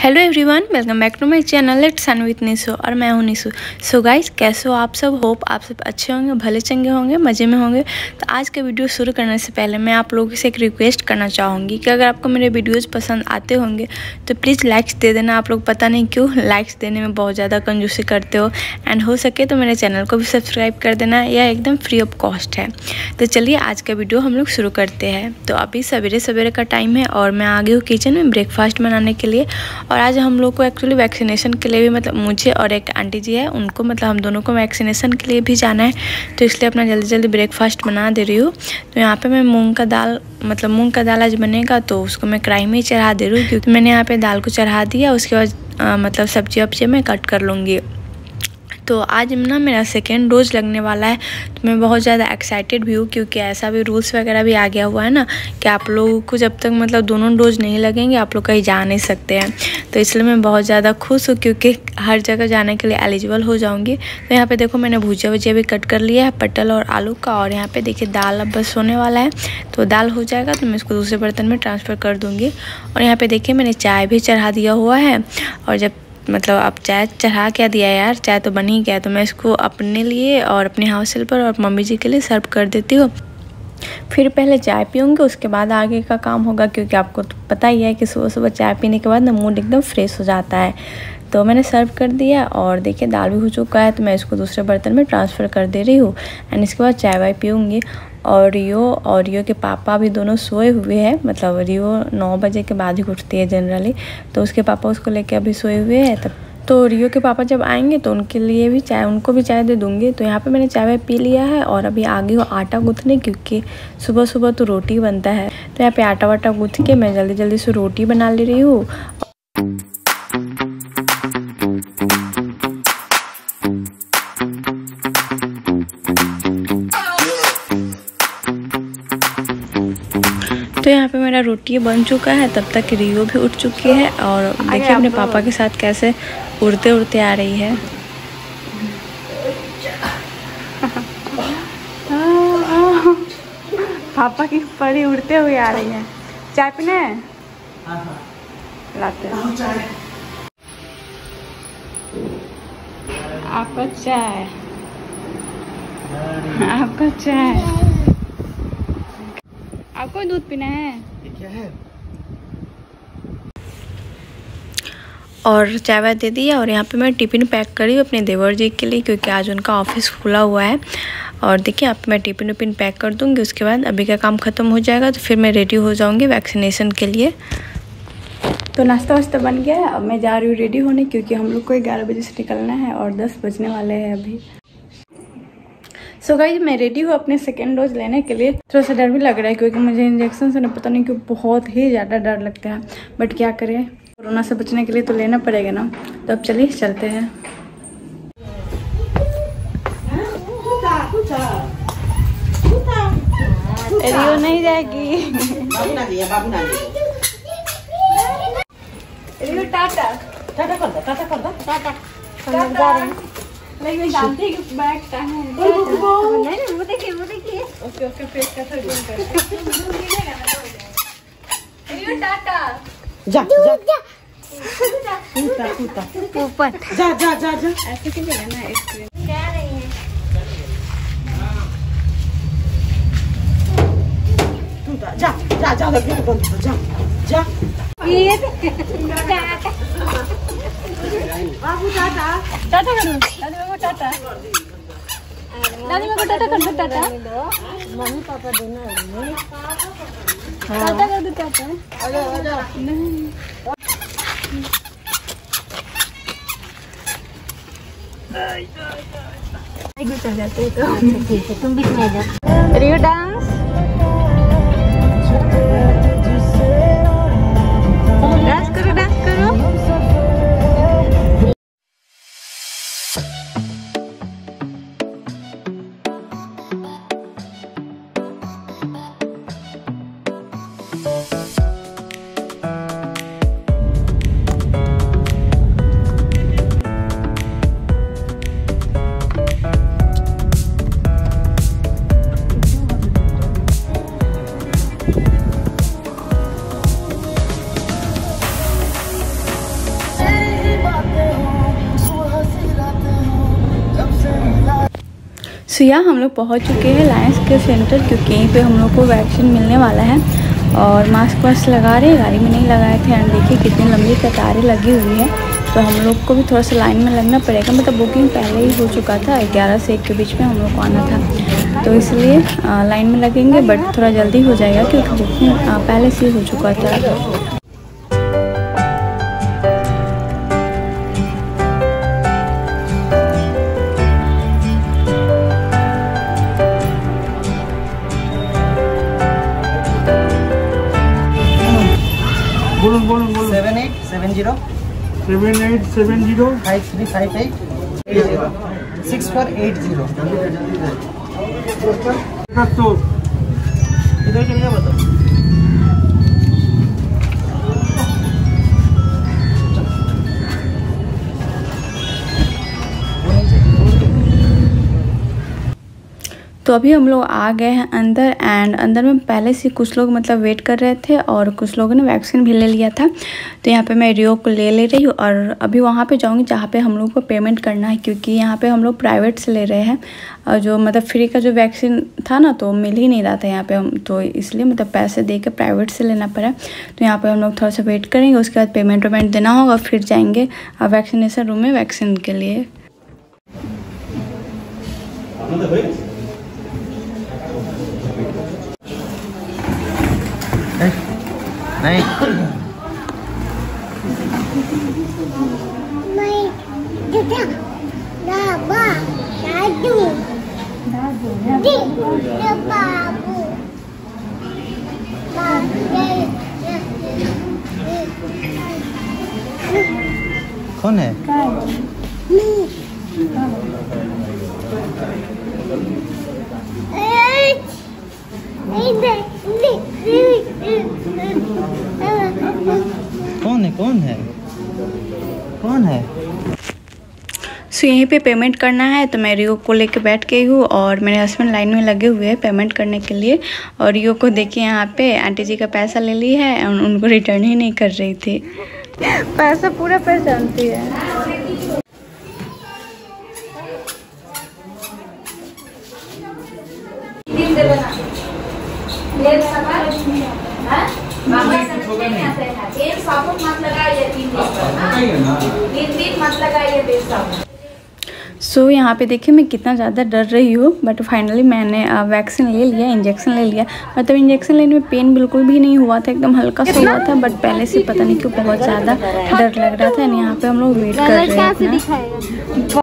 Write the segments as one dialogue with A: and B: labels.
A: Hello everyone, welcome back to my channel let's sun with Nishu. और मैं हूँ Nishu. So guys, कैसे हो आप सब? होप आप सब अच्छे होंगे, भले चंगे होंगे, मज़े में होंगे। तो आज के वीडियो शुरू करने से पहले मैं आप लोगों से एक रिक्वेस्ट करना चाहूँगी कि अगर आपको मेरे वीडियोज़ पसंद आते होंगे तो प्लीज़ लाइक्स दे देना। आप लोग पता नहीं क्यों लाइक्स देने में बहुत ज़्यादा कंजूसी करते हो। एंड हो सके तो मेरे चैनल को भी सब्सक्राइब कर देना, यह एकदम फ्री ऑफ कॉस्ट है। तो चलिए आज का वीडियो हम लोग शुरू करते हैं। तो अभी सवेरे सवेरे का टाइम है और मैं आ गई हूँ किचन में ब्रेकफास्ट बनाने के लिए। और आज हम लोग को एक्चुअली वैक्सीनेशन के लिए भी, मतलब मुझे और एक आंटी जी है उनको, मतलब हम दोनों को वैक्सीनेशन के लिए भी जाना है। तो इसलिए अपना जल्दी जल्दी ब्रेकफास्ट बना दे रही हूँ। तो यहाँ पे मैं मूंग का दाल आज बनेगा तो उसको मैं कढ़ाई में ही चढ़ा दे रही हूँ, क्योंकि मैंने यहाँ पे दाल को चढ़ा दिया। उसके बाद मतलब सब्जी वब्जी मैं कट कर लूँगी। तो आज ना मेरा सेकेंड डोज लगने वाला है, तो मैं बहुत ज़्यादा एक्साइटेड भी हूँ, क्योंकि ऐसा भी रूल्स वगैरह भी आ गया हुआ है ना कि आप लोगों को जब तक मतलब दोनों डोज नहीं लगेंगे आप लोग कहीं जा नहीं सकते हैं। तो इसलिए मैं बहुत ज़्यादा खुश हूँ, क्योंकि हर जगह जाने के लिए एलिजिबल हो जाऊँगी। तो यहाँ पे देखो मैंने भुजिया भी कट कर लिया है, पटल और आलू का। और यहाँ पे देखिए दाल अब बस होने वाला है, तो दाल हो जाएगा तो मैं इसको दूसरे बर्तन में ट्रांसफ़र कर दूँगी। और यहाँ पर देखिए मैंने चाय भी चढ़ा दिया हुआ है। और जब मतलब अब चाय चढ़ा क्या दिया यार, चाय तो बन ही गया। तो मैं इसको अपने लिए और अपने हाउस हेल्पर और मम्मी जी के लिए सर्व कर देती हूँ। फिर पहले चाय पीऊँगी, उसके बाद आगे का काम होगा, क्योंकि आपको तो पता ही है कि सुबह सुबह चाय पीने के बाद ना मूड एकदम फ्रेश हो जाता है। तो मैंने सर्व कर दिया और देखिए दाल भी हो चुका है, तो मैं इसको दूसरे बर्तन में ट्रांसफ़र कर दे रही हूँ। एंड इसके बाद चाय वाय पीऊँगी। और रियो के पापा भी दोनों सोए हुए हैं, मतलब रियो 9 बजे के बाद ही उठती है जनरली। तो उसके पापा उसको लेके अभी सोए हुए हैं। तब तो रियो के पापा जब आएंगे तो उनको भी चाय दे दूँगी। तो यहाँ पे मैंने चाय वाय पी लिया है और अभी आ गई हूँ आटा गूँथने, क्योंकि सुबह सुबह तो रोटी बनता है। तो यहाँ पे आटा वाटा गूँथ के मैं जल्दी जल्दी से रोटी बना ले रही हूँ। तो यहाँ पे मेरा रोटी बन चुका है, तब तक रियो भी उठ चुकी है। और देखिए अपने पापा के साथ कैसे उड़ते उड़ते आ रही है। पापा की परी उड़ते हुए आ रही है। चाय पीने लाते हैं आपका चाय, आपका चाय। आपको दूध पीना है? क्या है? और चाय वाय दे दिया। और यहाँ पे मैं टिफ़िन पैक करी हूँ अपने देवर जी के लिए, क्योंकि आज उनका ऑफिस खुला हुआ है। और देखिए आप मैं टिफ़िन विफ़िन पैक कर दूँगी। उसके बाद अभी का काम ख़त्म हो जाएगा तो फिर मैं रेडी हो जाऊँगी वैक्सीनेशन के लिए। तो नाश्ता वास्ता बन गया है, अब मैं जा रही हूँ रेडी होने, क्योंकि हम लोग को 11 बजे से निकलना है और 10 बजने वाले हैं अभी। सो गाइस, मैं रेडी हूँ अपने सेकेंड डोज लेने के लिए। थोड़ा सा डर भी लग रहा है, क्योंकि मुझे इंजेक्शन से ना पता नहीं क्यों बहुत ही ज़्यादा डर लगता है। बट क्या करें, कोरोना से बचने के लिए तो लेना पड़ेगा ना। तो अब चलिए चलते हैं। रियो नहीं जाएगी। रियो टाटा टाटा कर दो, टाटा कर दो, टाटा लेकिन जानते हैं कि बैग कहाँ है। नहीं, वो देखिए। ओके फेस का थोड़ी रियो टाटा। जा कूदा ऊपर जा ऐसे क्यों ना इसमें क्या रही है। जा लगे बंद जा ये बाबू टाटा करो, दादी को टाटा कर दो, टाटा मम्मी पापा दोनों टाटा कर दो, टाटा। चल जाते तो ठीक है, तुम भी में जाओ। रियो डांस करो। सो यहाँ हम लोग पहुँच चुके हैं लायंस केयर सेंटर, क्योंकि यहीं पे हम लोग को वैक्सीन मिलने वाला है। और मास्क वास्क लगा रहे हैं, गाड़ी में नहीं लगाए थे। एंड देखिए कितनी लंबी कतारें लगी हुई है, तो हम लोग को भी थोड़ा सा लाइन में लगना पड़ेगा। मतलब बुकिंग पहले ही हो चुका था, 11 से 1 के बीच में हम लोग को आना था, तो इसलिए लाइन में लगेंगे। बट थोड़ा जल्दी हो जाएगा क्योंकि बुकिंग पहले से ही हो चुका था।
B: बोलो 7870 5358 6480 इधर चलिए बताओ।
A: तो अभी हम लोग आ गए हैं अंदर। एंड अंदर में पहले से कुछ लोग मतलब वेट कर रहे थे और कुछ लोगों ने वैक्सीन भी ले लिया था। तो यहाँ पे मैं रियो को ले रही हूँ और अभी वहाँ पे जाऊँगी जहाँ पे हम लोग को पेमेंट करना है, क्योंकि यहाँ पे हम लोग प्राइवेट से ले रहे हैं। और जो मतलब फ्री का जो वैक्सीन था ना, तो मिल ही नहीं रहा था यहाँ पे हम, तो इसलिए मतलब पैसे दे के प्राइवेट से लेना पड़ा। तो यहाँ पर हम लोग थोड़ा सा वेट करेंगे, उसके बाद पेमेंट देना होगा, फिर जाएंगे वैक्सीनेशन रूम में वैक्सीन के लिए।
B: नहीं कौन है? कौन है?
A: सो यहीं पे पेमेंट करना है, तो मैं रियो को लेके बैठ गई हूँ और मेरे हस्बैंड लाइन में लगे हुए हैं पेमेंट करने के लिए। और रियो को देखिए यहाँ पे आंटी जी का पैसा ले ली है, उनको रिटर्न ही नहीं कर रही थी। पैसा पूरा पहचानती है। सो यहाँ पे देखिए मैं कितना ज़्यादा डर रही हूँ, बट फाइनली मैंने वैक्सीन ले लिया, इंजेक्शन ले लिया। मतलब इंजेक्शन लेने में पेन बिल्कुल भी नहीं हुआ था, एकदम हल्का सा हुआ था, बट पहले से पता नहीं क्यों बहुत ज़्यादा डर लग रहा था। यहाँ पे हम लोग वेट कर रहे हैं।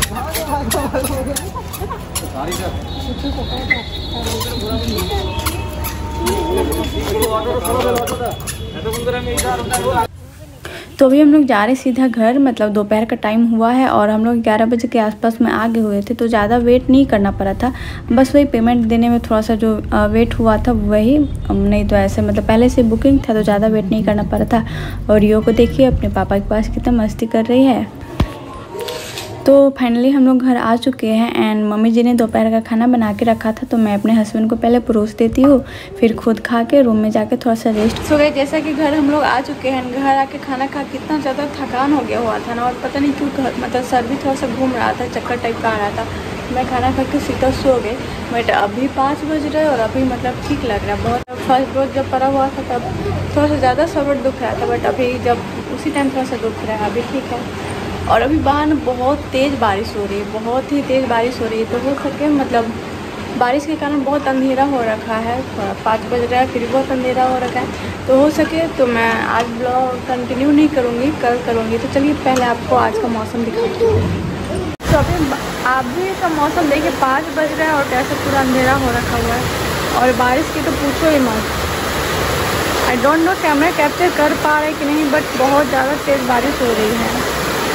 A: तो अभी हम लोग जा रहे सीधा घर। मतलब दोपहर का टाइम हुआ है और हम लोग 11 बजे के आसपास में आगे हुए थे, तो ज़्यादा वेट नहीं करना पड़ा था। बस वही पेमेंट देने में थोड़ा सा जो वेट हुआ था वही, नहीं तो ऐसे मतलब पहले से बुकिंग था तो ज़्यादा वेट नहीं करना पड़ा था। और रियो को देखिए अपने पापा के पास कितना मस्ती कर रही है। तो फाइनली हम लोग घर आ चुके हैं। एंड मम्मी जी ने दोपहर का खाना बना के रखा था, तो मैं अपने हस्बैंड को पहले परोस देती हूँ, फिर खुद खा के रूम में जाके थोड़ा सा रेस्ट। सो गए जैसा कि घर हम लोग आ चुके हैं। घर आके खाना खा कितना ज़्यादा थकान हो गया हुआ था ना, और पता नहीं क्यों मतलब सर भी थोड़ा सा घूम रहा था, चक्कर टाइप का आ रहा था। मैं खाना खा के सीधा सो गई। बट अभी 5 बज रहे और अभी मतलब ठीक लग रहा है बहुत। फर्स्ट डोज जब पड़ा हुआ था तब थोड़ा सा ज़्यादा सर दुख रहा था, बट अभी जब उसी टाइम थोड़ा सा दुख रहा है, अभी ठीक है। और अभी बाहर ना बहुत तेज़ बारिश हो रही है, बहुत ही तेज़ बारिश हो रही है। तो हो सके मतलब बारिश के कारण बहुत अंधेरा हो रखा है, 5 बज रहा है फिर बहुत अंधेरा हो रखा है। तो हो सके तो मैं आज ब्लॉग कंटिन्यू नहीं करूँगी, कल करूँगी। तो चलिए पहले आपको आज का मौसम दिखाती हूँ। तो अभी का मौसम देखिए 5 बज रहा है और कैसे पूरा अंधेरा हो रखा हुआ है। और बारिश की तो पूछो ही मत। I don't know camera capture कर पा रहे कि नहीं, बट बहुत ज़्यादा तेज़ बारिश हो रही है।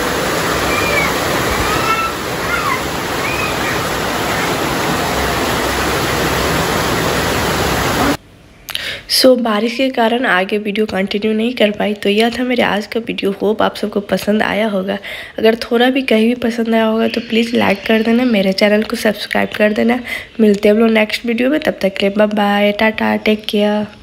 A: सो बारिश के कारण आगे वीडियो कंटिन्यू नहीं कर पाई। तो यह था मेरे आज का वीडियो। होप आप सबको पसंद आया होगा। अगर थोड़ा भी कहीं भी पसंद आया होगा तो प्लीज़ लाइक कर देना, मेरे चैनल को सब्सक्राइब कर देना। मिलते हैं हम लोग नेक्स्ट वीडियो में, तब तक के लिए bye bye, tata, take care.